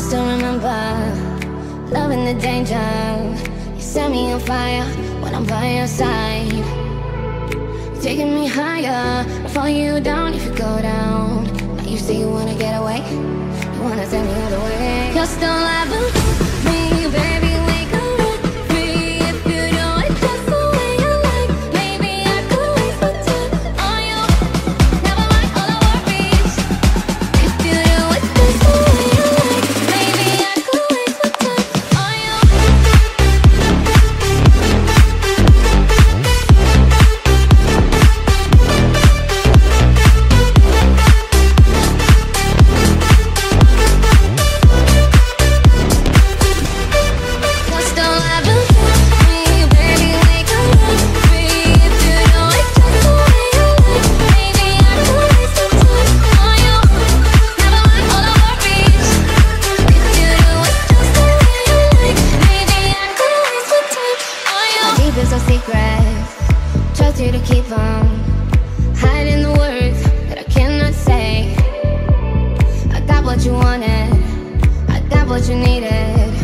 still remember loving the danger. You set me on fire when I'm by your side. You're taking me higher, I'll follow you down if you go down. Now you say you wanna get away, you wanna take me all the way. You're still loving me, baby. We could be free if you do it just the way you like. Maybe I could waste my time on you. Never mind all the worries. If you do it just the way you like, maybe I could waste my time on you. You're still loving me, baby. We could be free if you do it just the way you like. Maybe I could waste my time on you. Never mind all the worries. If you do it just the way you like, maybe I could waste my time on you. My deepest of secrets, trust you to keep 'em, hiding the words that I cannot say. I got what you wanted, I got what you needed.